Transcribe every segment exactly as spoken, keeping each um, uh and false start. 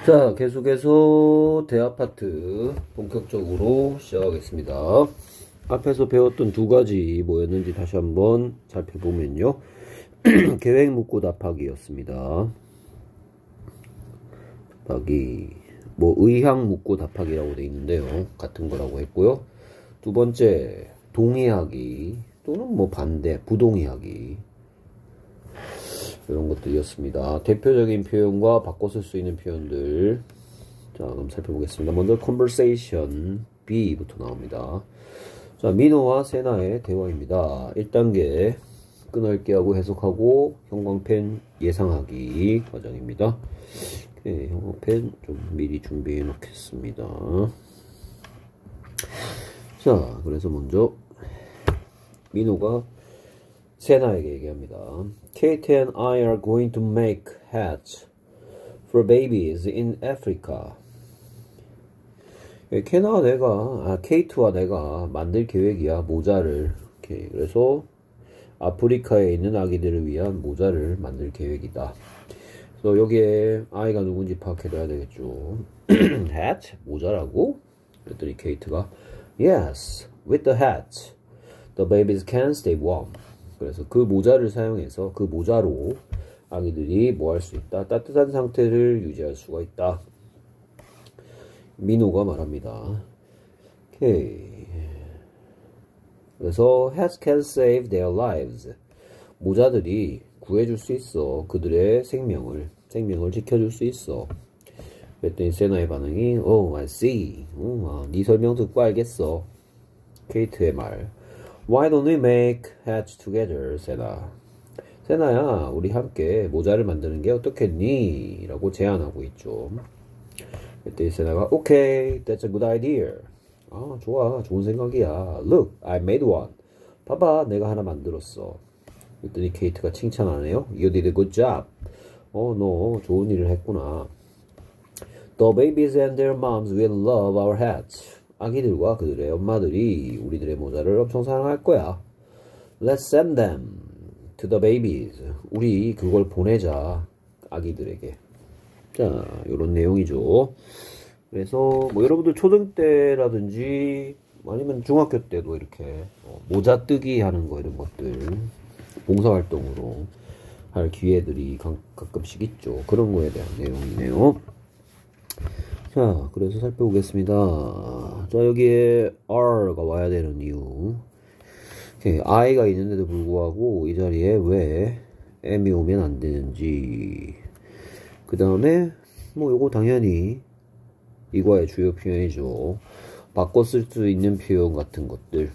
자, 계속해서 대아파트 본격적으로 시작하겠습니다. 앞에서 배웠던 두 가지 뭐였는지 다시 한번 살펴보면요. 계획 묻고 답하기였습니다. 답하기, 뭐 의향 묻고 답하기라고 되어 있는데요. 같은 거라고 했고요. 두 번째, 동의하기 또는 뭐 반대, 부동의하기. 이런 것들이었습니다. 대표적인 표현과 바꿔 쓸 수 있는 표현들. 자, 그럼 살펴보겠습니다. 먼저 conversation B부터 나옵니다. 자, 민호와 세나의 대화입니다. 일 단계 끊을게 하고 해석하고 형광펜 예상하기 과정입니다. 오케이, 형광펜 좀 미리 준비해 놓겠습니다. 자, 그래서 먼저 민호가 세나에게 얘기합니다. Kate and I are going to make hats for babies in Africa. 케나와 내가, 아, 케이트와 내가 만들 계획이야. 모자를. 이렇게. 그래서 아프리카에 있는 아기들을 위한 모자를 만들 계획이다. 그래서 여기에 아이가 누군지 파악해둬야 되겠죠. hat? 모자라고? 그랬더니 케이트가 Yes, with the hat. The babies can stay warm. 그래서 그 모자를 사용해서 그 모자로 아기들이 뭐 할 수 있다? 따뜻한 상태를 유지할 수가 있다. 민호가 말합니다. 오케이. 그래서 hats can save their lives. 모자들이 구해줄 수 있어. 그들의 생명을, 생명을 지켜줄 수 있어. 그랬더니 세나의 반응이 Oh, I see. 어, 아, 네 설명 듣고 알겠어. 케이트의 말. Why don't we make hats together, 세나? 세나야, 우리 함께 모자를 만드는 게 어떻겠니? 라고 제안하고 있죠. 그때 세나가 Okay, that's a good idea. 아, 좋아, 좋은 생각이야. Look, I made one. 봐봐, 내가 하나 만들었어. 그랬더니 케이트가 칭찬하네요. You did a good job. 어, 너 좋은 일을 했구나. The babies and their moms will love our hats. 아기들과 그들의 엄마들이 우리들의 모자를 엄청 사랑할 거야. Let's send them to the babies. 우리 그걸 보내자. 아기들에게. 자, 요런 내용이죠. 그래서 뭐 여러분들 초등 때라든지 아니면 중학교 때도 이렇게 모자 뜨기 하는 거 이런 것들 봉사활동으로 할 기회들이 가끔씩 있죠. 그런 거에 대한 내용이네요. 자, 그래서 살펴보겠습니다. 자, 여기에 R가 와야 되는 이유. 오케이, I가 있는데도 불구하고 이 자리에 왜 M이 오면 안 되는지. 그 다음에 뭐 요거 당연히 이과의 주요 표현이죠. 바꿔 쓸 수 있는 표현 같은 것들.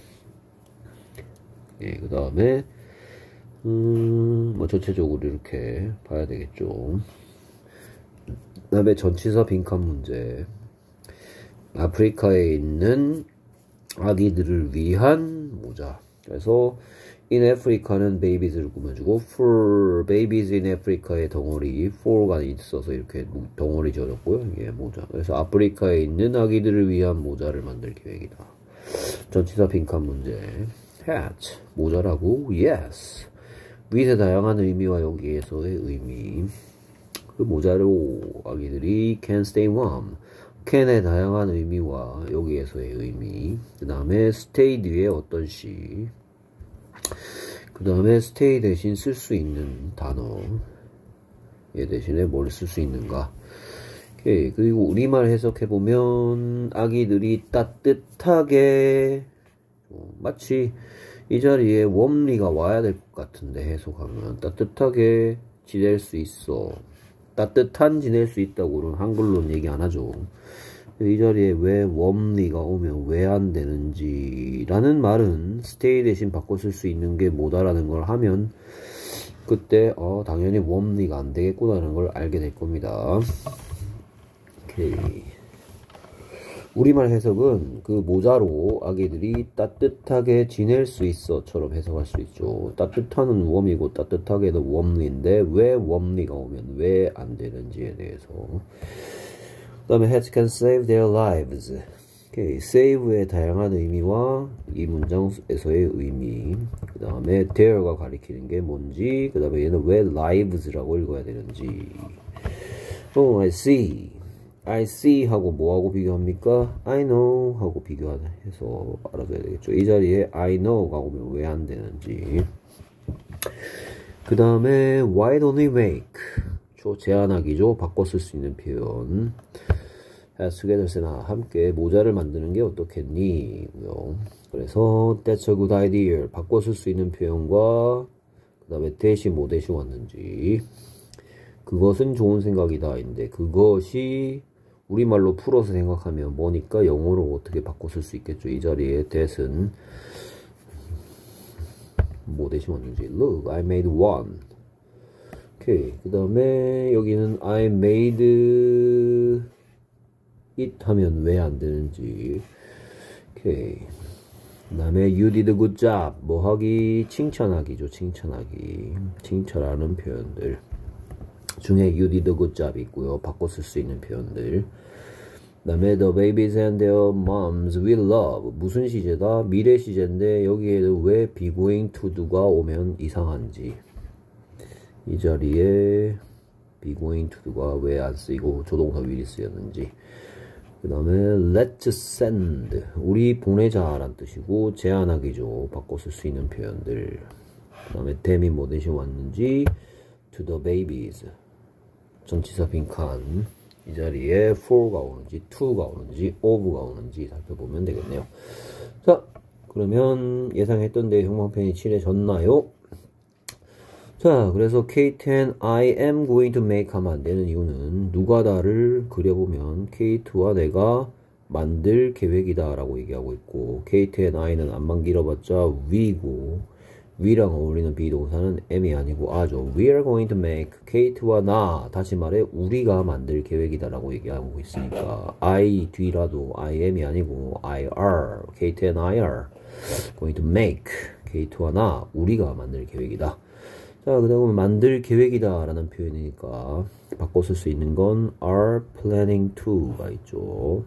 예, 그 다음에 음, 뭐 전체적으로 이렇게 봐야 되겠죠. 그 다음에 전치사 빈칸 문제. 아프리카에 있는 아기들을 위한 모자. 그래서 in Africa는 babies를 꾸며주고 for babies in Africa의 덩어리 for가 있어서 이렇게 덩어리 지어졌고요. 이게 모자. 그래서 아프리카에 있는 아기들을 위한 모자를 만들 계획이다. 전치사 빈칸 문제. hat 모자라고 yes. 위의 다양한 의미와 여기에서의 의미. 그 모자로 아기들이 can stay warm. can의 다양한 의미와 여기에서의 의미. 그 다음에 stay 뒤에 어떤 시. 그 다음에 stay 대신 쓸 수 있는 단어. 얘 대신에 뭘 쓸 수 있는가. 오케이. 그리고 우리말 해석해보면 아기들이 따뜻하게 어, 마치 이 자리에 warmly가 와야 될 것 같은데 해석하면 따뜻하게 지낼 수 있어. 따뜻한 지낼 수 있다고는 한글로는 얘기 안 하죠. 이 자리에 왜 warmly가 오면 왜 안 되는지 라는 말은 stay 대신 바꿔 쓸 수 있는 게 뭐다라는 걸 하면 그때 어 당연히 warmly가 안 되겠구나라는 걸 알게 될 겁니다. 오케이. 우리말 해석은 그 모자로 아기들이 따뜻하게 지낼 수 있어 처럼 해석할 수 있죠. 따뜻한은 웜이고 따뜻하게도 warmly인데 왜 warmly가 오면 왜 안 되는지에 대해서. 그 다음에 hats can save their lives. 오케이. save의 다양한 의미와 이 문장에서의 의미. 그 다음에 there가 가리키는 게 뭔지. 그 다음에 얘는 왜 lives라고 읽어야 되는지. Oh, I see. I see 하고 뭐하고 비교합니까? I know 하고 비교해서 알아줘야 되겠죠. 이 자리에 I know가 오면 왜 안 되는지. 그 다음에 why don't we make? 저 제안하기죠. 바꿔 쓸 수 있는 표현. As together 쓰나 함께 모자를 만드는 게 어떻겠니? 그래서 that's a good idea. 바꿔 쓸 수 있는 표현과 그 다음에 대신 뭐 대신 왔는지. 그것은 좋은 생각이다. 인데 그것이 우리말로 풀어서 생각하면 뭐니까 영어로 어떻게 바꿔 쓸 수 있겠죠. 이 자리에 that은 뭐 대신 왔는지. Look, I made one. 오케이. 그 다음에 여기는 I made it 하면 왜 안 되는지. 오케이. 그 다음에 you did a good job. 뭐 하기? 칭찬하기죠. 칭찬하기. 칭찬하는 표현들 중에 you did a good job 있고요. 바꿔 쓸 수 있는 표현들. 그 다음에 the babies and their moms will love. 무슨 시제다? 미래 시제인데 여기에도 왜 be going to do가 오면 이상한지. 이 자리에 be going to do가 왜 안 쓰이고 조동사 will이 쓰였는지. 그 다음에 let's send. 우리 보내자 라는 뜻이고 제안하기죠. 바꿔 쓸 수 있는 표현들. 그 다음에 them이 뭐 대신 왔는지 to the babies. 전치사 빈칸. 이 자리에 for가 오는지 to가 오는지 of가 오는지 살펴보면 되겠네요. 자, 그러면 예상했던 내용 형광펜이 칠해졌나요? 자, 그래서 케이트 and I am going to make 하면 안 되는 이유는 누가다를 그려보면 케이트와 내가 만들 계획이다 라고 얘기하고 있고, 케이트 and I는 안만 길어봤자 we고 we랑 어울리는 비동사는 am이 아니고 a죠. We are going to make. 케이트와 나, 다시 말해 우리가 만들 계획이다 라고 얘기하고 있으니까 I 뒤라도 I am이 아니고 I are. 케이트 and I are going to make. 케이트와 나, 우리가 만들 계획이다. 자, 그 다음에 만들 계획이다 라는 표현이니까 바꿔 쓸 수 있는 건 are planning to가 있죠.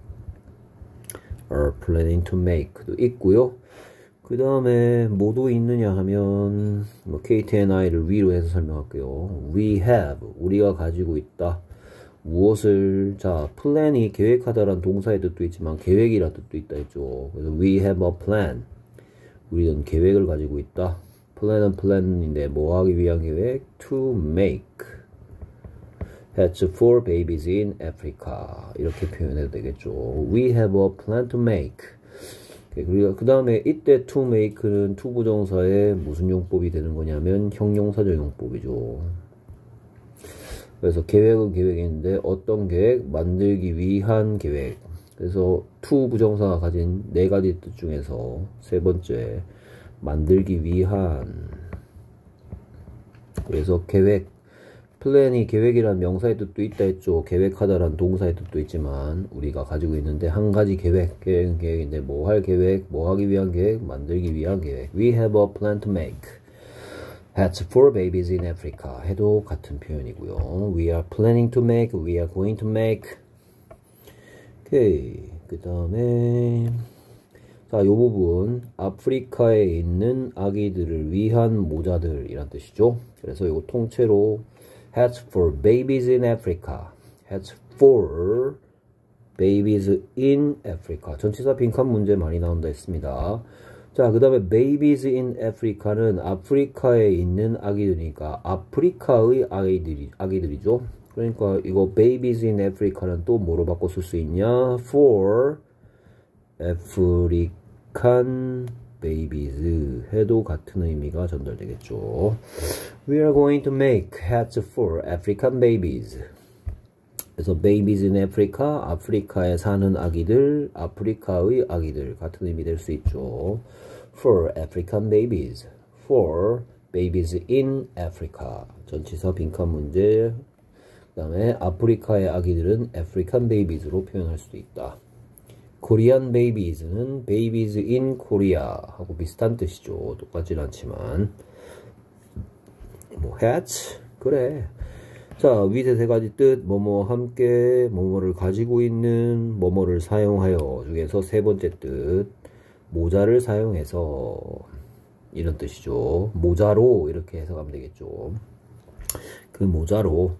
are planning to make도 있고요. 그 다음에 뭐도 있느냐 하면 뭐 케이트 and I를 we로 해서 설명할게요. We have, 우리가 가지고 있다. 무엇을, 자, plan이 계획하다라는 동사의 뜻도 있지만 계획이라는 뜻도 있다 했죠. 그래서 we have a plan. 우리는 계획을 가지고 있다. plan은 plan인데 뭐 하기 위한 계획? To make hats for babies in Africa. 이렇게 표현해도 되겠죠. We have a plan to make. 그리고 그 다음에 이때 to make는 to 부정사의 무슨 용법이 되는 거냐면 형용사적 용법이죠. 그래서 계획은 계획인데 어떤 계획? 만들기 위한 계획. 그래서 to 부정사가 가진 네 가지 뜻 중에서 세 번째 만들기 위한. 그래서 계획, 플랜이 계획이란 명사의 뜻도 있다 했죠. 계획하다란 동사의 뜻도 있지만 우리가 가지고 있는데 한 가지 계획, 계획은 계획인데 뭐 할 계획, 뭐 하기 위한 계획, 만들기 위한 계획. We have a plan to make hats for babies in Africa 해도 같은 표현이고요. We are planning to make, we are going to make. 오케이. 그 다음에 자, 요 부분 아프리카에 있는 아기들을 위한 모자들 이란 뜻이죠. 그래서 이거 통째로 hats for babies in Africa. hats for babies in Africa. 전치사 빈칸 문제 많이 나온다 했습니다. 자, 그 다음에 babies in Africa는 아프리카에 있는 아기들이니까 아프리카의 아기들이, 아기들이죠. 그러니까 이거 babies in Africa는 또 뭐로 바꿔 쓸 수 있냐? for African babies 해도 같은 의미가 전달되겠죠. We are going to make hats for African babies. 그래서 babies in Africa, 아프리카에 사는 아기들, 아프리카의 아기들 같은 의미 될 수 있죠. For African babies, for babies in Africa. 전치사 빈칸 문제. 그 다음에 아프리카의 아기들은 African babies로 표현할 수도 있다. Korean babies는 babies in Korea 하고 비슷한 뜻이죠. 똑같진 않지만 뭐 hats? 그래. 자, 위세 세 가지 뜻, 뭐뭐 함께, 뭐뭐를 가지고 있는, 뭐뭐를 사용하여 중에서 세 번째 뜻, 모자를 사용해서 이런 뜻이죠. 모자로 이렇게 해석하면 되겠죠. 그 모자로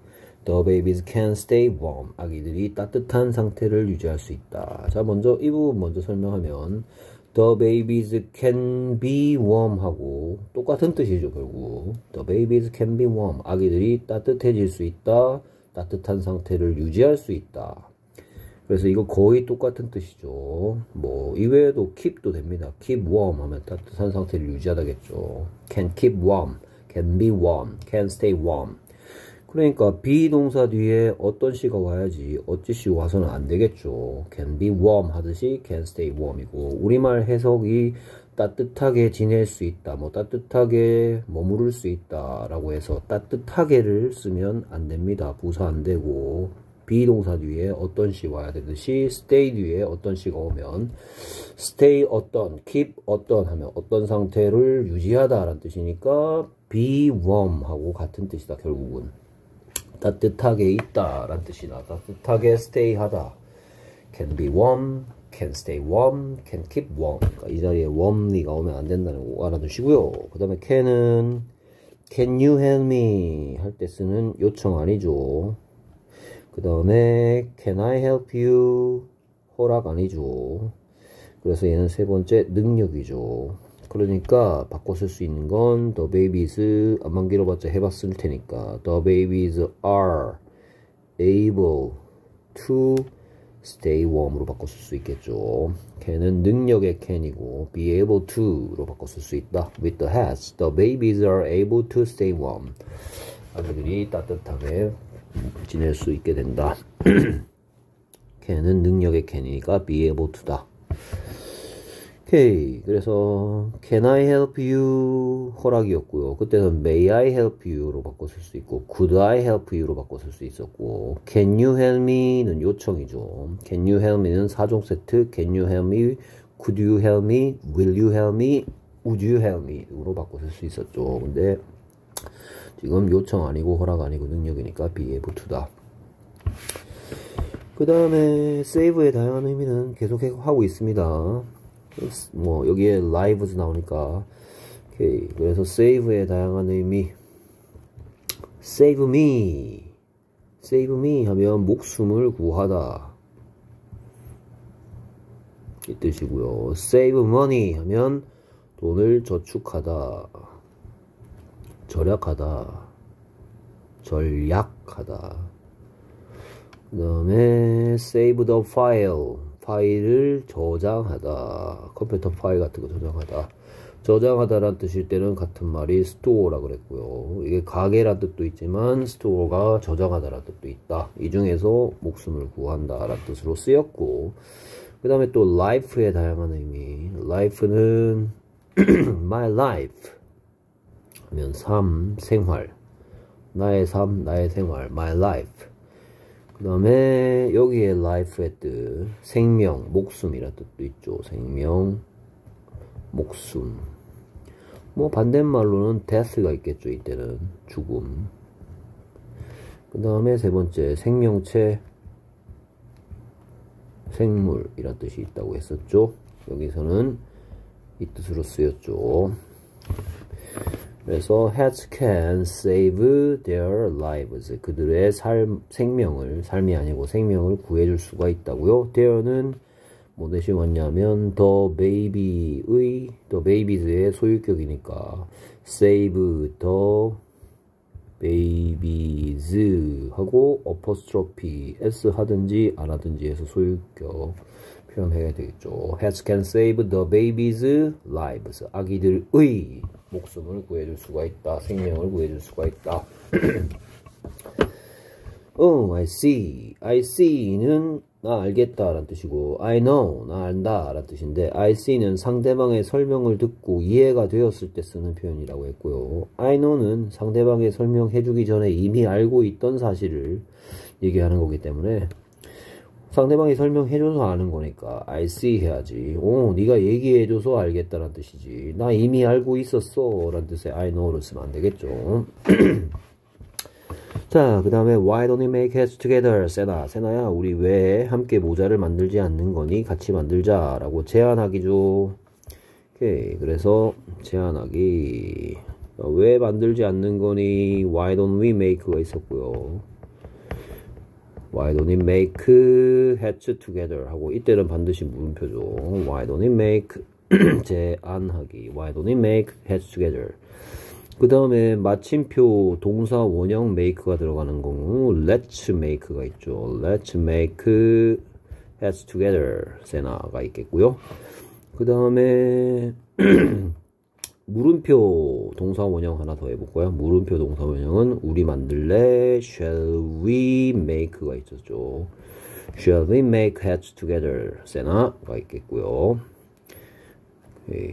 The babies can stay warm. 아기들이 따뜻한 상태를 유지할 수 있다. 자, 먼저 이 부분 먼저 설명하면 The babies can be warm 하고 똑같은 뜻이죠, 결국. The babies can be warm. 아기들이 따뜻해질 수 있다. 따뜻한 상태를 유지할 수 있다. 그래서 이거 거의 똑같은 뜻이죠. 뭐 이외에도 keep도 됩니다. keep warm 하면 따뜻한 상태를 유지하다겠죠. can keep warm, can be warm, can stay warm. 그러니까 비동사 뒤에 어떤 시가 와야지 어찌 시 와서는 안 되겠죠. can be warm 하듯이 can stay warm이고, 우리말 해석이 따뜻하게 지낼 수 있다, 뭐 따뜻하게 머무를 수 있다 라고 해서 따뜻하게를 쓰면 안 됩니다. 부사 안 되고, 비동사 뒤에 어떤 시 와야 되듯이 stay 뒤에 어떤 시가 오면 stay 어떤, keep 어떤 하면 어떤 상태를 유지하다 라는 뜻이니까 be warm 하고 같은 뜻이다. 결국은 따뜻하게 있다 라는 뜻이다. 따뜻하게 stay 하다. can be warm, can stay warm, can keep warm. 그러니까 이 자리에 warmly가 오면 안 된다는 거 알아두시고요. 그 다음에 can은 can you help me 할 때 쓰는 요청 아니죠. 그 다음에 can I help you 허락 아니죠. 그래서 얘는 세 번째 능력이죠. 그러니까 바꿔 쓸 수 있는 건 the babies, 안만 길어봤자 해봤을 테니까 the babies are able to stay warm으로 바꿔 쓸 수 있겠죠. can은 능력의 can이고 be able to로 바꿔 쓸 수 있다. with the has, the babies are able to stay warm. 아기들이 따뜻하게 지낼 수 있게 된다. can은 능력의 can이니까 be able to다. 오케이. 그래서 can I help you 허락이었고요. 그때는 may I help you로 바꿔 쓸 수 있고 could I help you로 바꿔 쓸 수 있었고, can you help me는 요청이죠. can you help me는 사종 세트 can you help me, could you help me, will you help me, would you help me로 바꿔 쓸 수 있었죠. 근데 지금 요청 아니고 허락 아니고 능력이니까 be able to다. 그 다음에 save의 다양한 의미는 계속 하고 있습니다. 뭐 여기에 lives 나오니까 오케이. 그래서 save의 다양한 의미, save me, save me 하면 목숨을 구하다 이 뜻이고요. save money 하면 돈을 저축하다, 절약하다, 전략하다. 그 다음에 save the file, 파일을 저장하다, 컴퓨터 파일 같은 거 저장하다. 저장하다란 뜻일 때는 같은 말이 store라 그랬고요. 이게 가게란 뜻도 있지만 store가 저장하다란 뜻도 있다. 이 중에서 목숨을 구한다란 뜻으로 쓰였고, 그 다음에 또 life의 다양한 의미. life는 my life 하면 삶, 생활, 나의 삶, 나의 생활, my life. 그 다음에 여기에 life의 뜻, 생명, 목숨이라 뜻도 있죠. 생명, 목숨. 뭐 반대말로는 death가 있겠죠. 이때는 죽음. 그 다음에 세 번째 생명체, 생물이라 뜻이 있다고 했었죠. 여기서는 이 뜻으로 쓰였죠. 그래서 has can save their lives. 그들의 삶, 생명을, 삶이 아니고 생명을 구해줄 수가 있다고요. there는 뭐 대신 왔냐면 the baby의, the babies의 소유격이니까 save the babies 하고 apostrophe s 하든지 안 하든지 해서 소유격 표현해야 되겠죠. has can save the babies lives. 아기들의 목숨을 구해줄 수가 있다. 생명을 구해줄 수가 있다. 어, I see. I see는 나 알겠다 라는 뜻이고, I know, 나 안다 라는 뜻인데, I see는 상대방의 설명을 듣고 이해가 되었을 때 쓰는 표현이라고 했고요. I know는 상대방의 설명해주기 전에 이미 알고 있던 사실을 얘기하는 거기 때문에 상대방이 설명해줘서 아는 거니까 I see 해야지. 오, 네가 얘기해줘서 알겠다라는 뜻이지. 나 이미 알고 있었어 라는 뜻의 I know를 쓰면 안 되겠죠. 자, 그 다음에 Why don't we make heads together? 세나, 세나야 우리 왜 함께 모자를 만들지 않는 거니? 같이 만들자 라고 제안하기죠. 오케이. 그래서 제안하기, 왜 만들지 않는 거니? Why don't we make가 있었고요. Why don't it make heads together 하고 이때는 반드시 물음표죠. Why don't it make 제안하기. Why don't it make heads together. 그 다음에 마침표 동사 원형 make가 들어가는 경우 let's make가 있죠. Let's make heads together 세나가 있겠고요. 그 다음에 물음표 동사 원형 하나 더 해볼까요? 물음표 동사 원형은 우리 만들래 shall we make가 있었죠. Shall we make heads together 세나가 있겠고요. 오케이.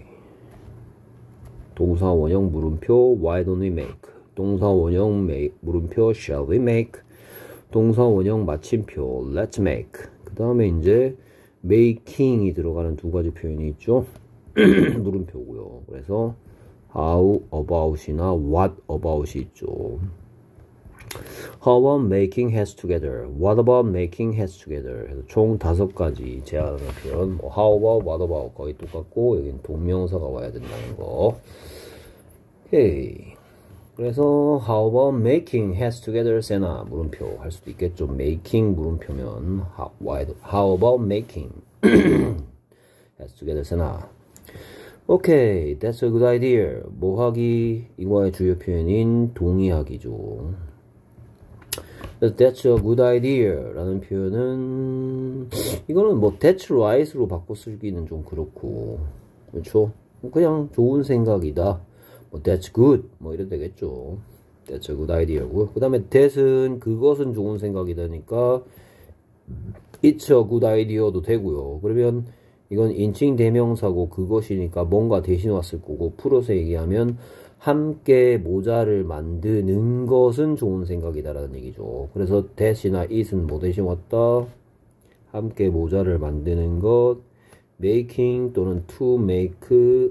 동사 원형 물음표 why don't we make. 동사 원형 make, 물음표 shall we make. 동사 원형 마침표 let's make. 그 다음에 이제 making이 들어가는 두 가지 표현이 있죠. 물음표고요. 그래서 how about이나 what about이 있죠. How about making heads together? What about making heads together? 그래서 총 다섯 가지 제안하는 표현. 뭐 how about, what about 거의 똑같고 여기는 동명사가 와야 된다는 거. 오케이. 그래서 how about making heads together? 세나 물음표 할 수도 있겠죠. making 물음표면 how, why, how about making heads together? 세나. 오케이, that's a good idea. 뭐하기 이거의 주요 표현인 동의하기죠. That's a good idea 라는 표현은 이거는 뭐 that's right로 바꿔 쓰기는 좀 그렇고 그렇죠? 그냥 좋은 생각이다. 뭐 that's good 뭐 이래 되겠죠. That's a good idea고요. 그 다음에 that은 그것은 좋은 생각이다니까 it's a good idea도 되고요. 그러면 이건 인칭 대명사고 그것이니까 뭔가 대신 왔을 거고 풀어서 얘기하면 함께 모자를 만드는 것은 좋은 생각이다라는 얘기죠. 그래서 that이나 it은 뭐 대신 왔다? 함께 모자를 만드는 것, making 또는 to make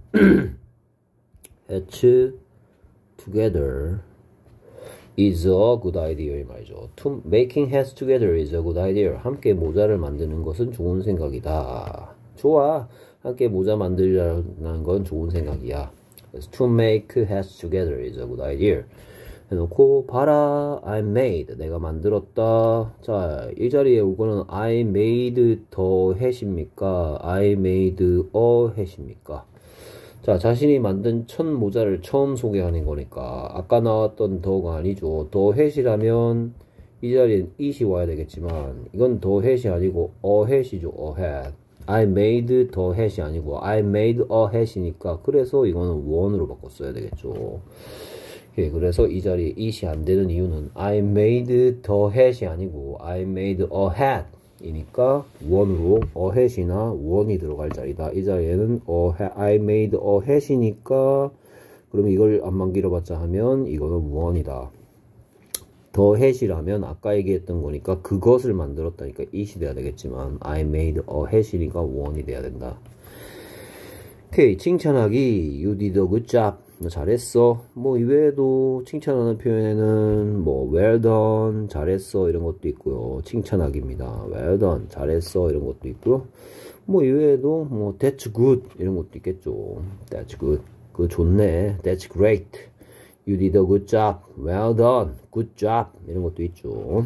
heads together is a good idea 이 말이죠. To making heads together is a good idea. 함께 모자를 만드는 것은 좋은 생각이다. 좋아. 함께 모자 만들려는 건 좋은 생각이야. To make heads together is a good idea. 해놓고 봐라 I made 내가 만들었다. 자, 이 자리에 이거는 I made the hat입니까? I made a hat입니까? 자, 자신이 만든 첫 모자를 처음 소개하는 거니까 아까 나왔던 더가 아니죠. the hat이라면 이 자리엔 it이 와야 되겠지만 이건 the hat이 아니고 a hat이죠. a hat. I made the hat이 아니고 I made a hat이니까 그래서 이거는 one으로 바꿨어야 되겠죠. 예, 그래서 이 자리에 it이 안 되는 이유는 I made the hat이 아니고 I made a hat 이니까 one으로 a hat이나 one이 들어갈 자리다. 이 자리에는 a hat, I made a hat이니까 그러면 이걸 안만 길어봤자 하면 이거는 one이다. 더 hat이라면 아까 얘기했던 거니까 그것을 만들었다니까 it이 돼야 되겠지만 I made a hat이니까 one이 돼야 된다. 오케이, 칭찬하기 you did a good job 너 잘했어. 뭐 이외에도 칭찬하는 표현에는 뭐 well done 잘했어 이런 것도 있고요. 칭찬하기입니다. well done 잘했어 이런 것도 있고요. 뭐 이외에도 뭐 that's good 이런 것도 있겠죠. that's good 그 좋네. that's great You did a good job. Well done. Good job. 이런 것도 있죠.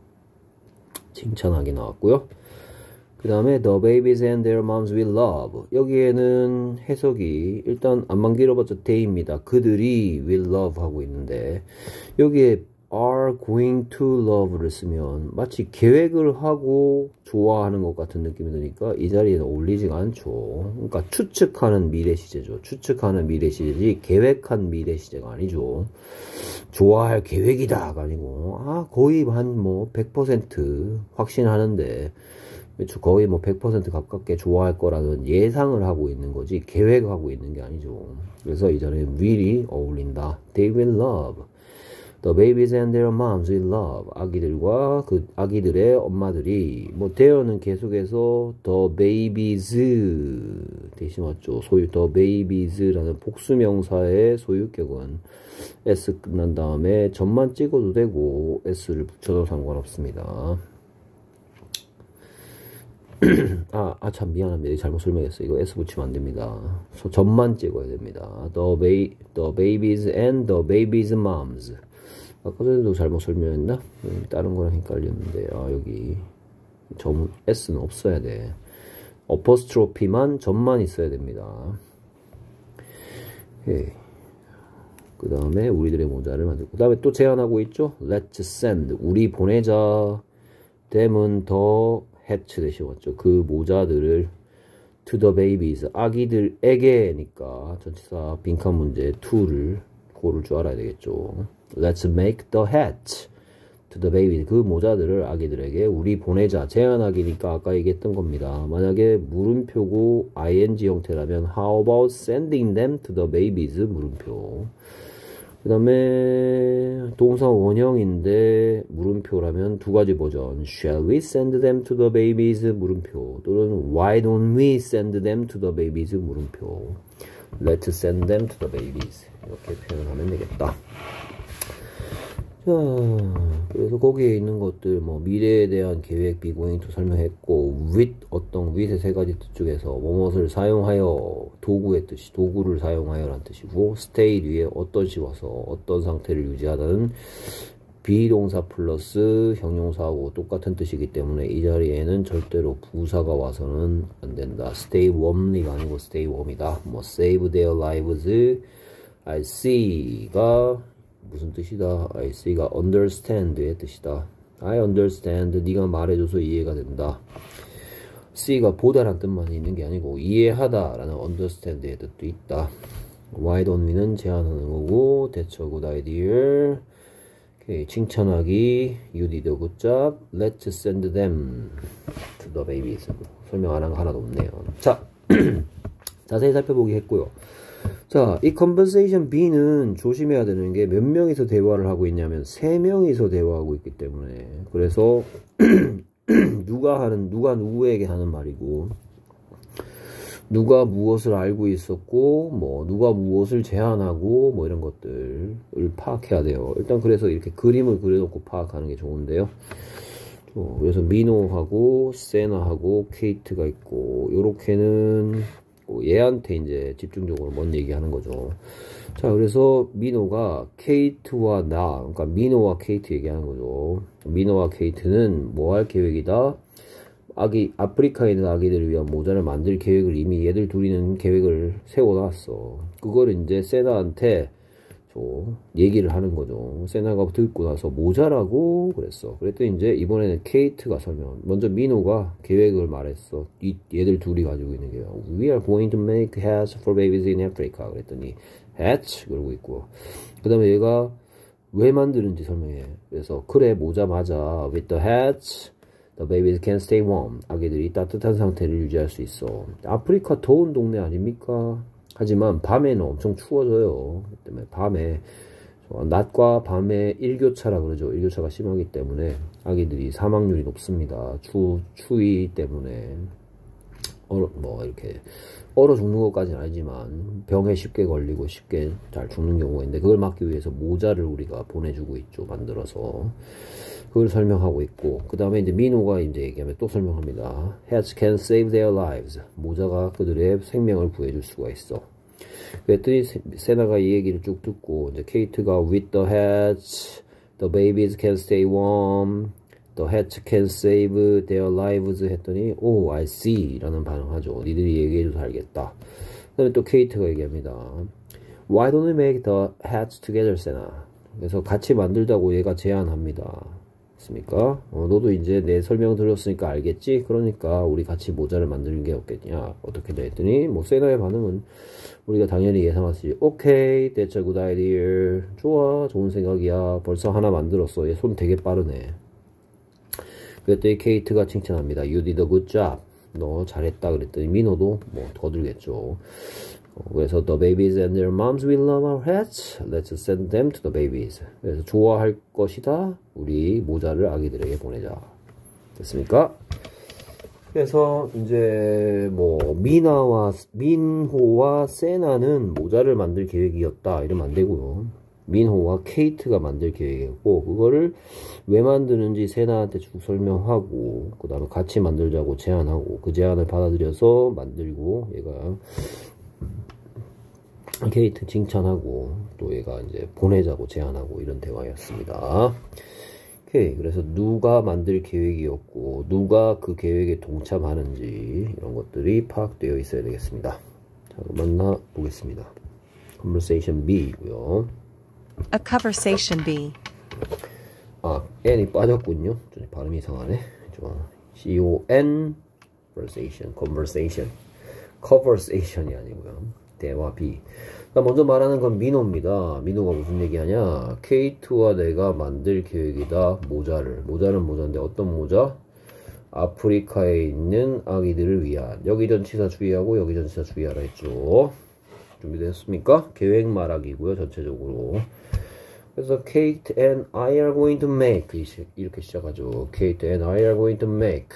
칭찬하기 나왔고요. 그 다음에 The babies and their moms will love. 여기에는 해석이 일단 안만 길어봤자 they입니다. 그들이 will love 하고 있는데 여기에 are going to love를 쓰면 마치 계획을 하고 좋아하는 것 같은 느낌이 드니까 이 자리에는 어울리지가 않죠. 그러니까 추측하는 미래 시제죠. 추측하는 미래 시제지 계획한 미래 시제가 아니죠. 좋아할 계획이다가 아니고 아 거의 한 뭐 백 퍼센트 확신하는데 거의 뭐 백 퍼센트 가깝게 좋아할 거라는 예상을 하고 있는 거지 계획하고 있는 게 아니죠. 그래서 이 자리에 will이 어울린다. They will love. The babies and their moms will love. 아기들과 그 아기들의 엄마들이 뭐 there는 계속해서 the babies 대신 왔죠. 소유 the babies라는 복수명사의 소유격은 s 끝난 다음에 점만 찍어도 되고 s를 붙여도 상관없습니다. 아, 아, 참, 미안합니다. 잘못 설명했어요. 이거 S 붙이면 안 됩니다. 소, 점만 찍어야 됩니다. The, ba the babies and the babies' moms. 아까 전에도 잘못 설명했나? 다른 거랑 헷갈렸는데, 아, 여기 점 S는 없어야 돼. 어퍼스트로피만 점만 있어야 됩니다. 그 다음에 우리들의 모자를 만들고, 그 다음에 또 제안하고 있죠. Let's send, 우리 보내자. them은 더 hatch 대신 왔죠. 그 모자들을 to the babies, 아기들에게니까 전치사 빈칸 문제 to를 고를 줄 알아야 되겠죠. Let's make the hat to the babies, 그 모자들을 아기들에게 우리 보내자. 제안하기니까 아까 얘기했던 겁니다. 만약에 물음표고 ing 형태라면 how about sending them to the babies, 물음표. 그 다음에 동사 원형인데 물음표라면 두 가지 버전. Shall we send them to the babies, 물음표. 또는 Why don't we send them to the babies, 물음표. Let's send them to the babies, 이렇게 표현하면 되겠다. 자, 그래서 거기에 있는 것들, 뭐, 미래에 대한 계획, be going to 설명했고, with, 어떤 with의 세 가지 뜻 중에서, 무엇을 사용하여, 도구의 뜻이, 도구를 사용하여 라는 뜻이고, stay 뒤에 어떤 시 와서, 어떤 상태를 유지하다는 비동사 플러스 형용사하고 똑같은 뜻이기 때문에 이 자리에는 절대로 부사가 와서는 안 된다. stay warmly가 아니고 stay warm이다. 뭐, save their lives, I see가, 무슨 뜻이다? I see가 understand의 뜻이다. I understand, 네가 말해줘서 이해가 된다. see가 보다란 뜻만 있는 게 아니고 이해하다 라는 understand의 뜻도 있다. Why don't we는 제안하는 거고, that's a good idea. 오케이, 칭찬하기, you did a good job. Let's send them to the babies. 설명 안 한 거 하나도 없네요. 자, 자세히 살펴보기 했고요. 자, 이 conversation B는 조심해야 되는 게 몇 명이서 대화를 하고 있냐면 세 명이서 대화하고 있기 때문에, 그래서 누가 하는, 누가 누구에게 하는 말이고, 누가 무엇을 알고 있었고, 뭐 누가 무엇을 제안하고, 뭐 이런 것들을 파악해야 돼요. 일단 그래서 이렇게 그림을 그려놓고 파악하는 게 좋은데요. 그래서 미노하고 세나하고 케이트가 있고, 요렇게는 얘한테 이제 집중적으로 뭔 얘기하는 거죠. 자, 그래서 미노가 케이트와 나, 그러니까 미노와 케이트 얘기하는 거죠. 미노와 케이트는 뭐 할 계획이다? 아기, 아프리카에 있는 아기들을 위한 모자를 만들 계획을 이미 얘들 둘이는 계획을 세워놨어. 그걸 이제 세나한테 저 얘기를 하는 거죠. 세나가 듣고 나서 모자라고 그랬어. 그랬더니 이제 이번에는 케이트가 설명. 먼저 미노가 계획을 말했어. 이 얘들 둘이 가지고 있는 게 We are going to make hats for babies in Africa. 그랬더니 hats 그러고 있고. 그 다음에 얘가 왜 만드는지 설명해. 그래서 그래 모자 맞아. With the hats, the babies can stay warm. 아기들이 따뜻한 상태를 유지할 수 있어. 아프리카 더운 동네 아닙니까? 하지만 밤에는 엄청 추워져요. 그렇기 때문에 밤에 낮과 밤에 일교차라 그러죠. 일교차가 심하기 때문에 아기들이 사망률이 높습니다. 추 추위 때문에 얼어 뭐 이렇게 얼어 죽는 것까지는 아니지만 병에 쉽게 걸리고 쉽게 잘 죽는 경우가 있는데, 그걸 막기 위해서 모자를 우리가 보내주고 있죠. 만들어서 그걸 설명하고 있고, 그 다음에 이제 미노가 이제 얘기하면 또 설명합니다. Hats can save their lives. 모자가 그들의 생명을 구해줄 수가 있어. 그랬더니 세나가 이 얘기를 쭉 듣고, 이제 케이트가 with the hats, the babies can stay warm, the hats can save their lives 했더니 oh, I see 라는 반응하죠. 니들이 얘기해줘서 알겠다. 그 다음에 또 케이트가 얘기합니다. Why don't we make the hats together, 세나? 그래서 같이 만들자고 얘가 제안합니다. 습니까? 어, 너도 이제 내 설명 들었으니까 알겠지? 그러니까 우리 같이 모자를 만드는 게 없겠냐? 어떻게 돼? 했더니 뭐 세나의 반응은 우리가 당연히 예상하지. 오케이, that's a good idea. 좋아, 좋은 생각이야. 벌써 하나 만들었어. 얘 손 되게 빠르네. 그랬더니 케이트가 칭찬합니다. You did a good job. 너 잘했다. 그랬더니 미노도 뭐 거들겠죠. 그래서 the babies and their moms will love our hats. Let's send them to the babies. 그래서 좋아할 것이다. 우리 모자를 아기들에게 보내자. 됐습니까? 그래서 이제 뭐 미나와 민호와 세나는 모자를 만들 계획이었다. 이러면 안 되고요. 민호와 케이트가 만들 계획이었고, 그거를 왜 만드는지 세나한테 쭉 설명하고, 그 다음에 같이 만들자고 제안하고, 그 제안을 받아들여서 만들고, 얘가 케이트 칭찬하고 또 얘가 이제 보내자고 제안하고 이런 대화였습니다. 오케이. 그래서 누가 만들 계획이었고 누가 그 계획에 동참하는지 이런 것들이 파악되어 있어야 되겠습니다. 자, 만나 보겠습니다. Conversation B고요. A conversation B. 아, N이 빠졌군요. 좀 발음이 이상하네. C O N conversation, conversation, conversation이 아니고요. 대화 B. 먼저 말하는 건 민호입니다. 민호가 무슨 얘기하냐? 케이트와 내가 만들 계획이다. 모자를. 모자는 모자인데 어떤 모자? 아프리카에 있는 아기들을 위한. 여기 전치사 주의하고 여기 전치사 주의하라 했죠. 준비됐습니까? 계획 말하기고요. 전체적으로. 그래서 Kate and I are going to make 이렇게 시작하죠. Kate and I are going to make.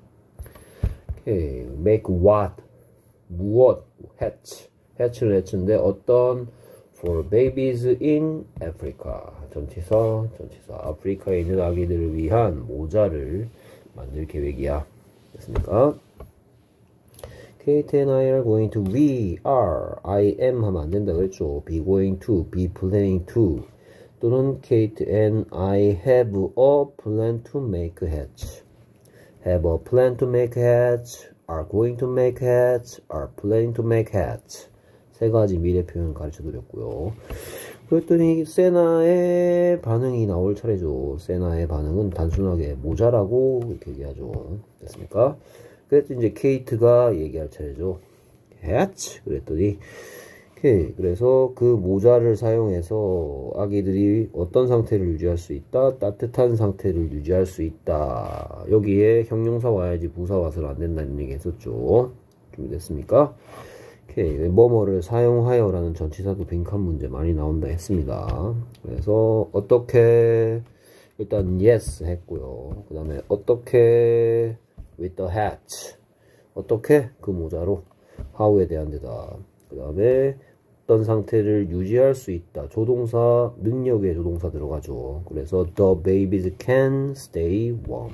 Okay. make what? 무엇? hatch. hatch는 hatch인데 어떤 for babies in Africa. 전치사, 전치사. 아프리카에 있는 아기들을 위한 모자를 만들 계획이야. 됐습니까? Kate and I are going to. We are. I am 하면 안 된다 그랬죠. be going to. be planning to. 또는 Kate and I have a plan to make hats. have a plan to make hats. are going to make hats. are planning to make hats. 세 가지 미래 표현 가르쳐 드렸고요. 그랬더니 세나의 반응이 나올 차례죠. 세나의 반응은 단순하게 모자라고 이렇게 얘기하죠. 됐습니까? 그랬더니 이제 케이트가 얘기할 차례죠. hats. 그랬더니 오케이. 그래서 그 모자를 사용해서 아기들이 어떤 상태를 유지할 수 있다? 따뜻한 상태를 유지할 수 있다. 여기에 형용사 와야지 부사 와서는 안 된다는 얘기 했었죠. 준비됐습니까? 오케이. 뭐뭐를 사용하여 라는 전치사도 빈칸 문제 많이 나온다 했습니다. 그래서 어떻게 일단 yes 했고요. 그 다음에 어떻게 with the hat. 어떻게 그 모자로 how에 대한 데다. 그 다음에 어떤 상태를 유지할 수 있다. 조동사, 능력의 조동사 들어가죠. 그래서 the babies can stay warm.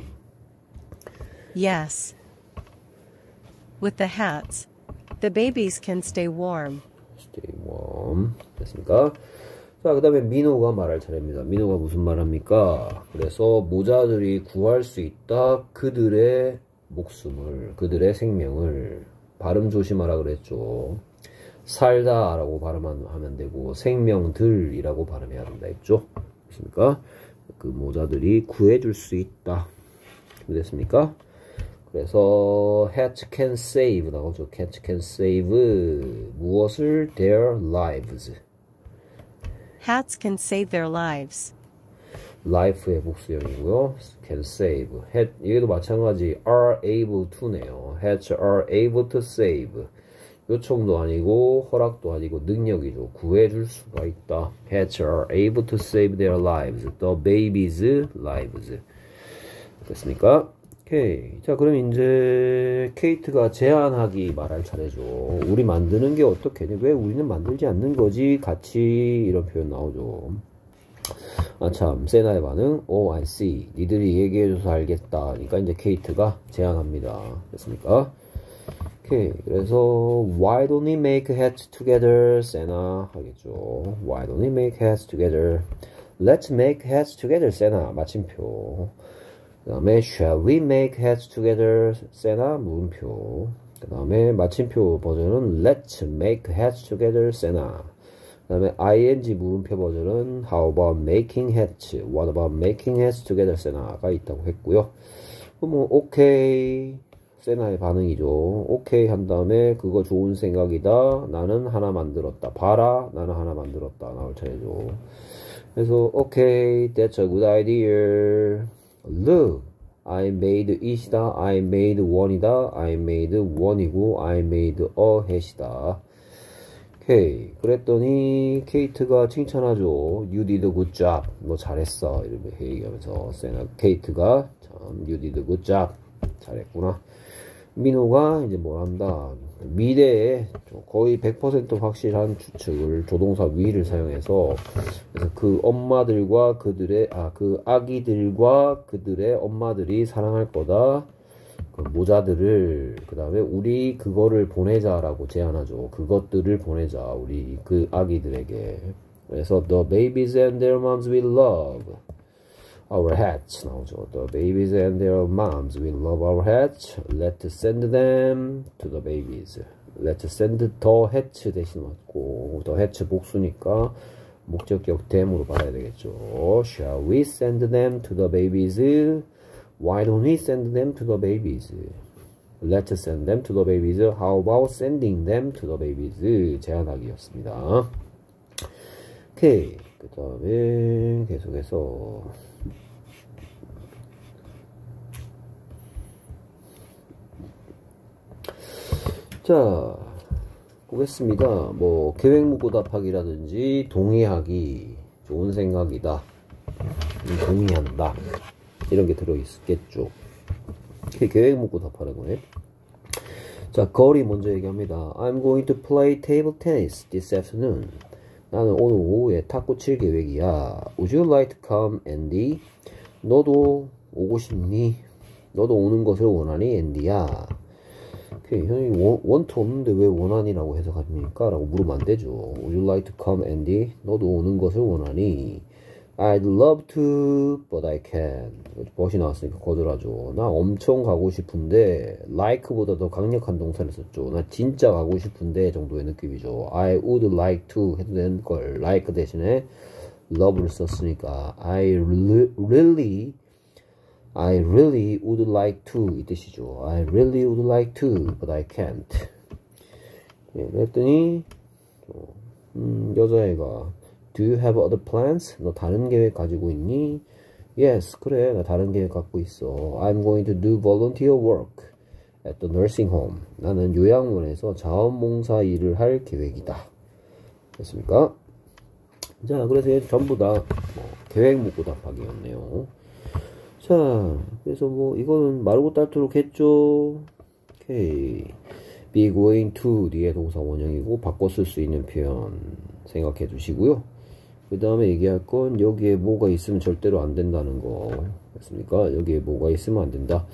Yes. With the hats, the babies can stay warm. stay warm. 됐습니까? 자, 그 다음에 민호가 말할 차례입니다. 민호가 무슨 말 합니까? 그래서 모자들이 구할 수 있다. 그들의 목숨을, 그들의 생명을. 발음 조심하라 그랬죠. 살다 라고 발음하면 되고 생명들이라고 발음해야 된다 했죠. 됐습니까? 그 모자들이 구해줄 수 있다. 됐습니까? 그래서 hatch can save 나오죠. hatch can save 무엇을? their lives. Hats can save their lives. life의 복수형이고요. can save. hat, 얘도 마찬가지 are able to네요. hats are able to save. 요청도 아니고 허락도 아니고 능력이죠. 구해줄 수가 있다. hats are able to save their lives. the babies' lives. 됐습니까? 오케이. 자, 그럼 이제 케이트가 제안하기 말할 차례죠. 우리 만드는 게 어떻게 돼? 왜 우리는 만들지 않는 거지? 같이 이런 표현 나오죠. 아, 참, 세나의 반응. Oh, I see. 니들이 얘기해줘서 알겠다. 그러니까 이제 케이트가 제안합니다. 됐습니까? 오케이. 그래서 why don't we make hats together? 세나 하겠죠. Why don't we make hats together? Let's make hats together. 세나 마침표. 그 다음에 shall we make hats together? 세나 물음표. 그 다음에 마침표 버전은 let's make hats together. 세나. 그 다음에 ing 물음표 버전은 how about making hats? What about making hats together? 세나가 있다고 했고요. 뭐 오케이. 세나의 반응이죠. 오케이 한 다음에 그거 좋은 생각이다. 나는 하나 만들었다. 봐라. 나는 하나 만들었다. 나올 차례죠. 그래서 오케이. That's a good idea. Look. I made it이다. I made one이다. I made one이고 I made a hat이다. 오케이. 그랬더니 케이트가 칭찬하죠. You did a good job. 너 잘했어. 이렇게 얘기하면서 세나 케이트가 참 You did a good job. 잘했구나. 민호가 이제 뭘 한다. 미래에 거의 백 퍼센트 확실한 추측을 조동사 위를 사용해서 그래서 그 엄마들과 그들의 아 그 아기들과 그들의 엄마들이 사랑할 거다. 그 모자들을 그 다음에 우리 그거를 보내자라고 제안하죠. 그것들을 보내자 우리 그 아기들에게. 그래서 the babies and their moms will love our hats 나오죠. The babies and their moms will love our hats. Let's send them to the babies. Let's send the hats 대신 맞고 the hats 복수니까 목적격 대모로 받아야 되겠죠. Shall we send them to the babies? Why don't we send them to the babies? Let's send them to the babies. How about sending them to the babies? 제안하기였습니다. 오케이. 그 다음에 계속해서 자 보겠습니다. 뭐 계획 묻고 답하기라든지 동의하기 좋은 생각이다. 동의한다. 이런 게 들어있겠죠. 계획 묻고 답하는 거네. 자, 거리 먼저 얘기합니다. I'm going to play table tennis this afternoon. 나는 오늘 오후에 탁구 칠 계획이야. Would you like to come, Andy? 너도 오고 싶니? 너도 오는 것을 원하니, 앤디야? 오케이, 형이 원, 원투 없는데 왜 원하니라고 해석합니까? 라고 물으면 안 되죠. Would you like to come, Andy? 너도 오는 것을 원하니? I'd love to, but I can't. but이 나왔으니까 거절하죠. 나 엄청 가고 싶은데 like보다 더 강력한 동사를 썼죠. 나 진짜 가고 싶은데 정도의 느낌이죠. I would like to 해도 되는 걸 like 대신에 love를 썼으니까 I really I really would like to 이 뜻이죠. I really would like to, but I can't. 예, 그랬더니 음, 여자애가 Do you have other plans? 너 다른 계획 가지고 있니? Yes, 그래. 나 다른 계획 갖고 있어. I'm going to do volunteer work at the nursing home. 나는 요양원에서 자원봉사 일을 할 계획이다. 됐습니까? 자, 그래서 전부 다 뭐, 계획 묻고 답하기였네요. 자, 그래서 뭐 이거는 마르고 닳도록 했죠. 오케이. be going to 뒤에 동사 원형이고 바꿔 쓸 수 있는 표현 생각해 두시고요. 그 다음에 얘기할 건 여기에 뭐가 있으면 절대로 안 된다는 거 됐습니까? 여기에 뭐가 있으면 안 된다.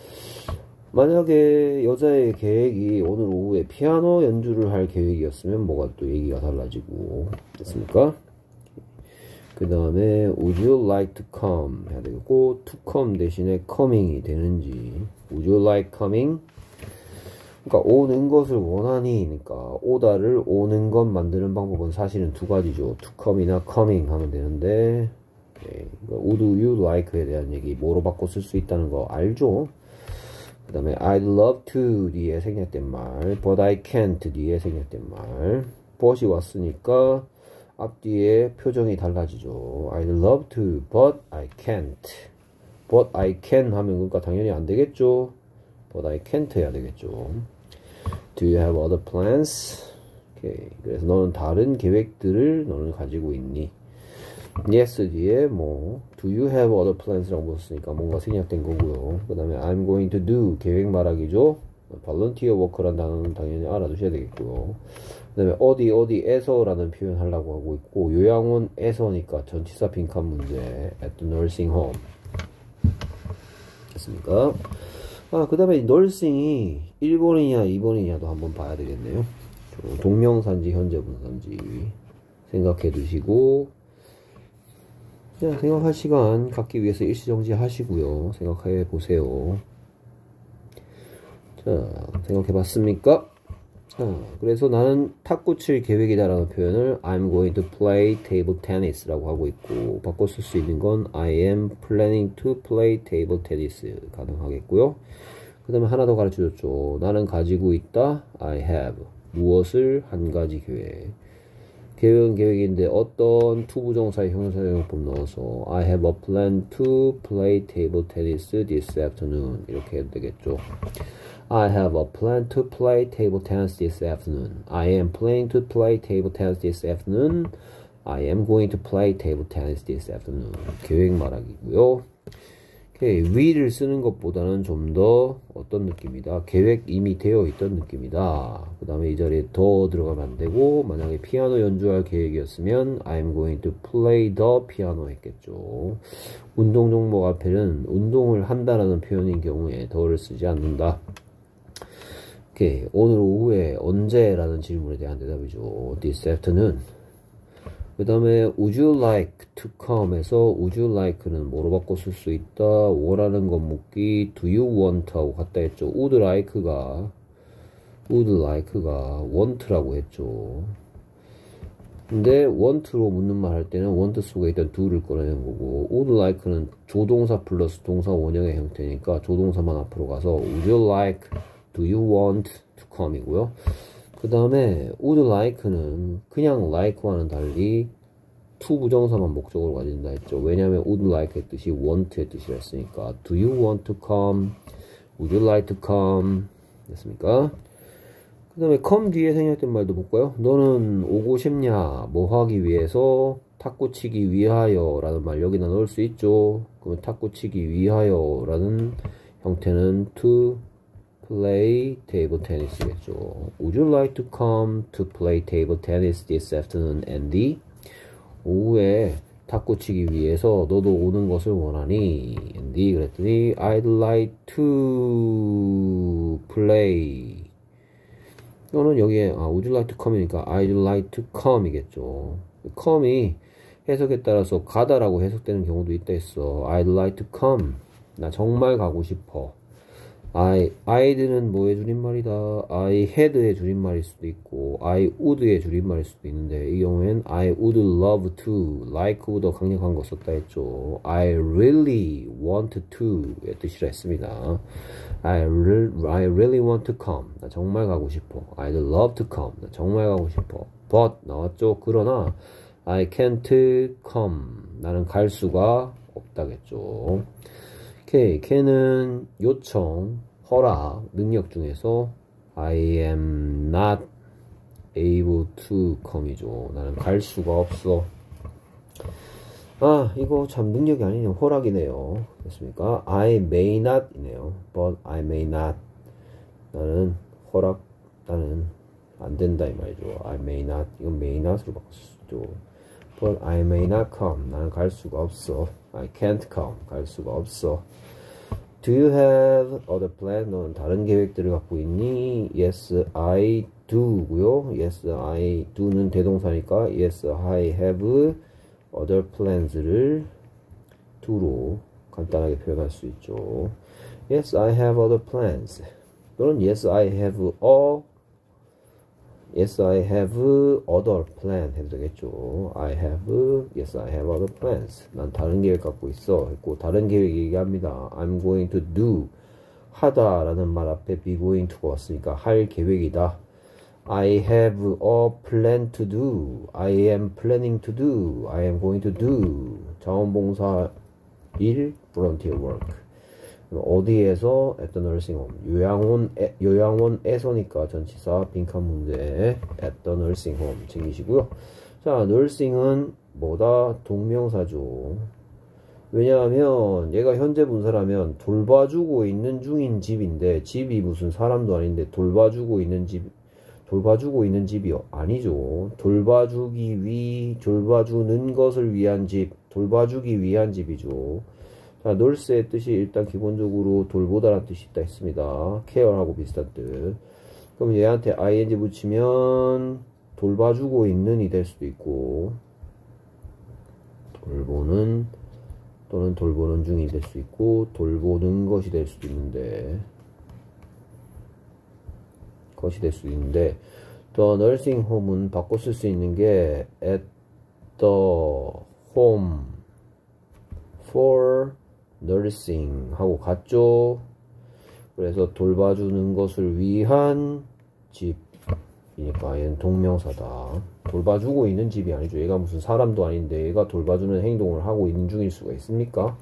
만약에 여자의 계획이 오늘 오후에 피아노 연주를 할 계획이었으면 뭐가 또 얘기가 달라지고 됐습니까? 그 다음에 would you like to come 해야 되겠고 to come 대신에 coming이 되는지 would you like coming? 그러니까 오는 것을 원하니 니까 오다를 오는 것 만드는 방법은 사실은 두 가지죠. to come이나 coming 하면 되는데 네, would you like에 대한 얘기 뭐로 바꿔 쓸 수 있다는 거 알죠? 그 다음에 I'd love to 뒤에 생략된 말 but I can't 뒤에 생략된 말 but이 왔으니까 앞뒤에 표정이 달라지죠. I'd love to but I can't but I can 하면 그러니까 당연히 안 되겠죠. but I can't 해야 되겠죠. Do you have other plans? 오케이. 그래서 너는 다른 계획들을 너는 가지고 있니? Yes 뒤에 뭐 Do you have other plans? 라고 썼으니까 뭔가 생략된 거고요. 그 다음에 I'm going to do 계획 말하기죠. volunteer work라는 단어는 당연히 알아두셔야 되겠고요. 그 다음에 어디 어디에서 라는 표현 하려고 하고 있고 요양원에서니까 전치사 빈칸 문제 at the nursing home 됐습니까? 아, 그 다음에 nursing이 일 번이냐 이 번이냐도 한번 봐야 되겠네요. 동명사인지 현재분사인지 생각해 두시고 자, 생각할 시간 갖기 위해서 일시정지 하시고요. 생각해 보세요. 자, 생각해 봤습니까? 자, 그래서 나는 탁구 칠 계획이다라는 표현을 I'm going to play table tennis 라고 하고 있고 바꿔 쓸 수 있는 건 I am planning to play table tennis 가능하겠고요. 그 다음에 하나 더 가르쳐 줬죠. 나는 가지고 있다 I have 무엇을 한 가지 계획 계획은 계획인데 어떤 투부정사의 형용사용법 넣어서 I have a plan to play table tennis this afternoon 이렇게 해도 되겠죠. I have a plan to play table tennis this afternoon. I am planning to play table tennis this afternoon. I am going to play table tennis this afternoon. 계획 말하기고요. 오케이, will을 쓰는 것보다는 좀 더 어떤 느낌이다? 계획 이미 되어 있던 느낌이다. 그 다음에 이 자리에 더 들어가면 안 되고, 만약에 피아노 연주할 계획이었으면 I'm going to play the piano 했겠죠. 운동 종목 앞에는 운동을 한다라는 표현인 경우에 더를 쓰지 않는다. 오케이, 오늘 오후에 언제라는 질문에 대한 대답이죠. This afternoon. 그 다음에 would you like to come 에서 would you like는 뭐로 바꿔 쓸 수 있다? 원하는 것 묻기 do you want 하고 같다 했죠. would like가 would like가 want라고 했죠. 근데 want로 묻는 말 할 때는 want 속에 일단 do를 꺼내는 거고 would like는 조동사 플러스 동사 원형의 형태니까 조동사만 앞으로 가서 would you like, do you want to come 이고요. 그 다음에 would like는 그냥 like와는 달리 to 부정사만 목적으로 가진다 했죠. 왜냐하면 would like 의 뜻이 want의 뜻이라 했으니까 do you want to come? would you like to come? 됐습니까? 그 다음에 come 뒤에 생략된 말도 볼까요? 너는 오고 싶냐? 뭐 하기 위해서? 탁구 치기 위하여 라는 말 여기다 넣을 수 있죠. 그러면 탁구 치기 위하여 라는 형태는 to play table tennis겠죠. Would you like to come to play table tennis this afternoon, Andy? 오후에 탁구 치기 위해서 너도 오는 것을 원하니? Andy 그랬더니 I'd like to play. 이거는 여기에 아, Would you like to come이니까 I'd like to come 이겠죠. come이 해석에 따라서 가다라고 해석되는 경우도 있다 했어. I'd like to come. 나 정말 가고 싶어. I, I'd는 뭐의 줄임말이다? I had의 줄임말일 수도 있고 I would의 줄임말일 수도 있는데 이 경우엔 I would love to, like보다 강력한 거 썼다 했죠. I really want to의 뜻이라 했습니다. I, re, I really want to come. 나 정말 가고 싶어. I'd love to come. 나 정말 가고 싶어. But 나왔죠. 그러나 I can't come. 나는 갈 수가 없다겠죠. 오케이, can은 요청, 허락, 능력 중에서 I am not able to come이죠. 나는 갈 수가 없어. 아, 이거 참 능력이 아니네요. 허락이네요. 됐습니까? I may not 이네요. But I may not. 나는 허락, 나는 안 된다 이 말이죠. I may not. 이건 may not으로 바꿀 수 있죠. But I may not come. 나는 갈 수가 없어. I can't come. 갈 수가 없어. Do you have other plans? 너는 다른 계획들을 갖고 있니? Yes, I do 고요. Yes, I do는 대동사니까 Yes, I have other plans를 do로 간단하게 표현할 수 있죠. Yes, I have other plans. 또는 Yes, I have a Yes, I have other plan 해도 되겠죠. I have, yes, I have other plans. 난 다른 계획 갖고 있어. 했고, 다른 계획 얘기합니다. I'm going to do. 하다 라는 말 앞에 be going to가 왔으니까 할 계획이다. I have a plan to do. I am planning to do. I am going to do. 자원봉사 일, volunteer work. 어디에서 at the nursing home. 요양원, 에, 요양원에서니까 전치사 빈칸 문제 at the nursing home 챙기시고요. 자, nursing은 뭐다? 동명사죠. 왜냐하면 얘가 현재 분사라면 돌봐주고 있는 중인 집인데 집이 무슨 사람도 아닌데 돌봐주고 있는 집 돌봐주고 있는 집이요? 아니죠. 돌봐주기 위 돌봐주는 것을 위한 집 돌봐주기 위한 집이죠. 자, nurse의 뜻이 일단 기본적으로 돌보다라는 뜻이 있다 했습니다. care하고 비슷한 뜻. 그럼 얘한테 ing 붙이면 돌봐주고 있는이 될 수도 있고 돌보는 또는 돌보는 중이 될 수 있고 돌보는 것이 될 수도 있는데 것이 될 수도 있는데 the nursing home은 바꿔 쓸 수 있는 게 at the home for nursing 하고 같죠. 그래서 돌봐주는 것을 위한 집이니까 얘는 동명사다. 돌봐주고 있는 집이 아니죠. 얘가 무슨 사람도 아닌데 얘가 돌봐주는 행동을 하고 있는 중일 수가 있습니까?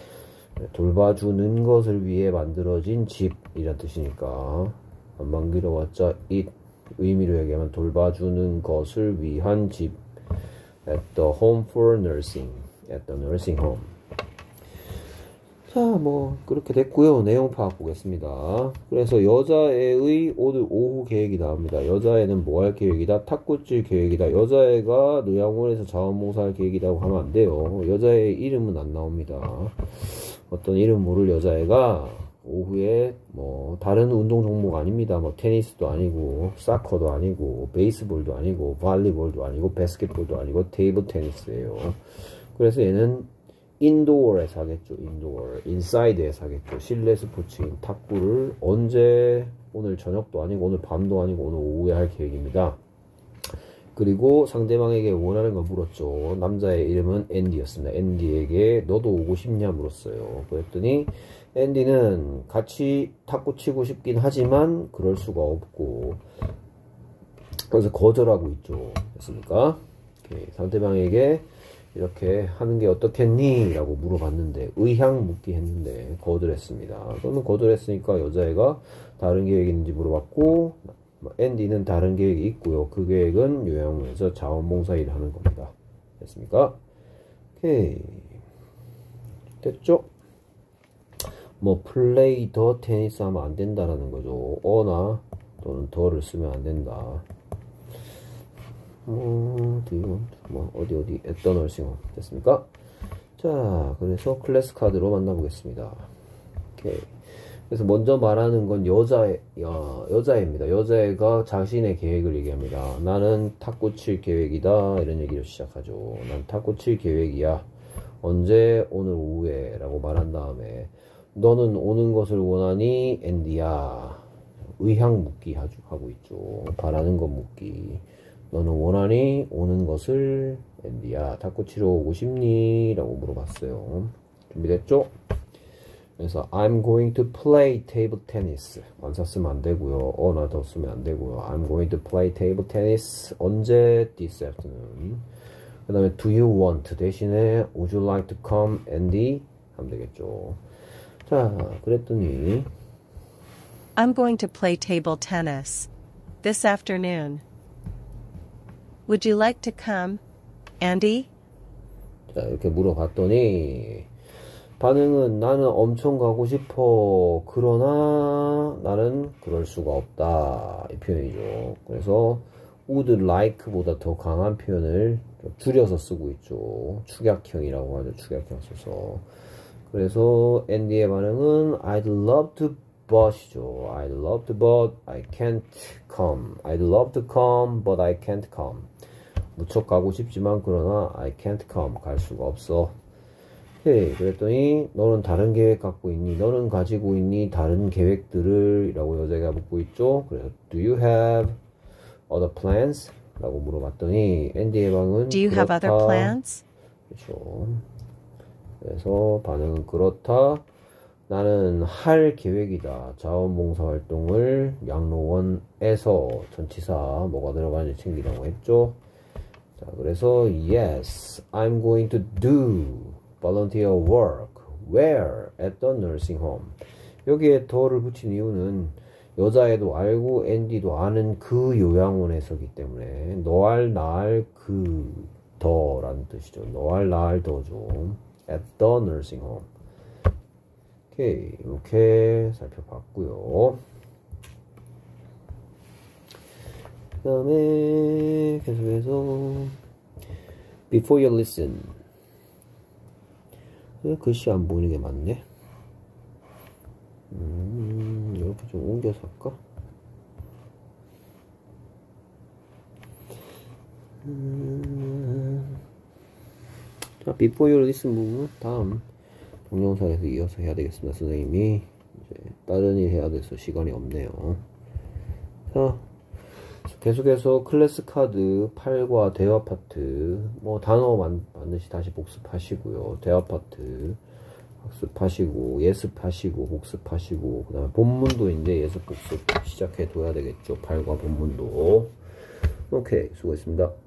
돌봐주는 것을 위해 만들어진 집이란 뜻이니까 안만 길어봤자 it 의미로 얘기하면 돌봐주는 것을 위한 집 at the home for nursing at the nursing home. 자, 뭐 그렇게 됐고요. 내용 파악 보겠습니다. 그래서 여자애의 오늘 오후 계획이 나옵니다. 여자애는 뭐 할 계획이다? 탁구 칠 계획이다. 여자애가 노양원에서 자원봉사할 계획이라고 하면 안 돼요. 여자애 이름은 안 나옵니다. 어떤 이름 모를 여자애가 오후에 뭐 다른 운동 종목 아닙니다. 뭐 테니스도 아니고 사커도 아니고 베이스볼도 아니고 발리볼도 아니고 바스켓볼도 아니고 테이블 테니스예요. 그래서 얘는 인도어에서 하겠죠. 인도어. 인사이드에서 하겠죠. 실내 스포츠인 탁구를 언제, 오늘 저녁도 아니고 오늘 밤도 아니고 오늘 오후에 할 계획입니다. 그리고 상대방에게 원하는 걸 물었죠. 남자의 이름은 앤디였습니다. 앤디에게 너도 오고 싶냐 물었어요. 그랬더니 앤디는 같이 탁구 치고 싶긴 하지만 그럴 수가 없고, 그래서 거절하고 있죠. 됐습니까? 오케이. 상대방에게 이렇게 하는 게 어떻겠니? 라고 물어봤는데 의향 묻기 했는데 거절했습니다. 그러면 거절했으니까 여자애가 다른 계획이 있는지 물어봤고, 앤디는 다른 계획이 있고요. 그 계획은 요양원에서 자원봉사 일을 하는 겁니다. 됐습니까? 오케이. 됐죠? 뭐 플레이 더 테니스 하면 안 된다라는 거죠. 어나 또는 더를 쓰면 안 된다. 어, 뭐 어디 어디 at the nursing home. 됐습니까? 자, 그래서 클래스 카드로 만나보겠습니다. 오케이. 그래서 먼저 말하는 건 여자애, 야, 여자애입니다. 여자애가 자신의 계획을 얘기합니다. 나는 탁구 칠 계획이다. 이런 얘기를 시작하죠. 난 탁구 칠 계획이야. 언제? 오늘 오후에 라고 말한 다음에 너는 오는 것을 원하니? 앤디야. 의향 묻기 하고 있죠. 바라는 것 묻기. 너는 원하니? 오는 것을? 앤디야, 탁구 치러 오고 싶니? 라고 물어봤어요. 준비됐죠? 그래서 I'm going to play table tennis. 완사 쓰면 안 되고요. 어나 더 쓰면 안 되고요. I'm going to play table tennis. 언제? This afternoon. 그 다음에 do you want 대신에 would you like to come, Andy? 하면 되겠죠. 자, 그랬더니 I'm going to play table tennis this afternoon. Would you like to come, Andy? 자, 이렇게 물어봤더니 반응은 나는 엄청 가고 싶어. 그러나 나는 그럴 수가 없다. 이 표현이죠. 그래서 would like보다 더 강한 표현을 줄여서 쓰고 있죠. 축약형이라고 하죠. 축약형 써서. 그래서 앤디의 반응은 I'd love to but이죠. I'd love to but I can't come. I'd love to come but I can't come. 무척 가고 싶지만 그러나 I can't come. 갈 수가 없어. 오케이. 그랬더니 너는 다른 계획 갖고 있니? 너는 가지고 있니? 다른 계획들을? 라고 여자가 묻고 있죠. 그래서 Do you have other plans? 라고 물어봤더니 앤디의 반응은 Do you 그렇다. have other plans? 그렇죠. 그래서 반응은 그렇다. 나는 할 계획이다. 자원봉사 활동을 양로원에서 전치사 뭐가 들어가는지 챙기라고 했죠. 자, 그래서 yes, I'm going to do volunteer work. Where? At the nursing home. 여기에 더를 붙인 이유는 여자애도 알고 앤디도 아는 그 요양원에서기 때문에 너알 나알 그 더라는 뜻이죠. 너알 나알 더죠. At the nursing home. 오케이, 이렇게 살펴봤고요. 그 다음에 계속해서 Before you listen. 글씨 안 보이는 게 맞네. 음, 이렇게 좀 옮겨서 할까? 음, 자, Before you listen 부분 다음 동영상에서 이어서 해야 되겠습니다. 선생님이 이제 다른 일 해야 돼서 시간이 없네요. 자, 계속해서 클래스 카드 팔과 대화 파트 뭐 단어 만, 반드시 다시 복습하시고요. 대화 파트 학습하시고 예습하시고 복습하시고 그 다음에 본문도 이제 예습 복습 시작해 둬야 되겠죠. 팔과 본문도. 오케이, 수고했습니다.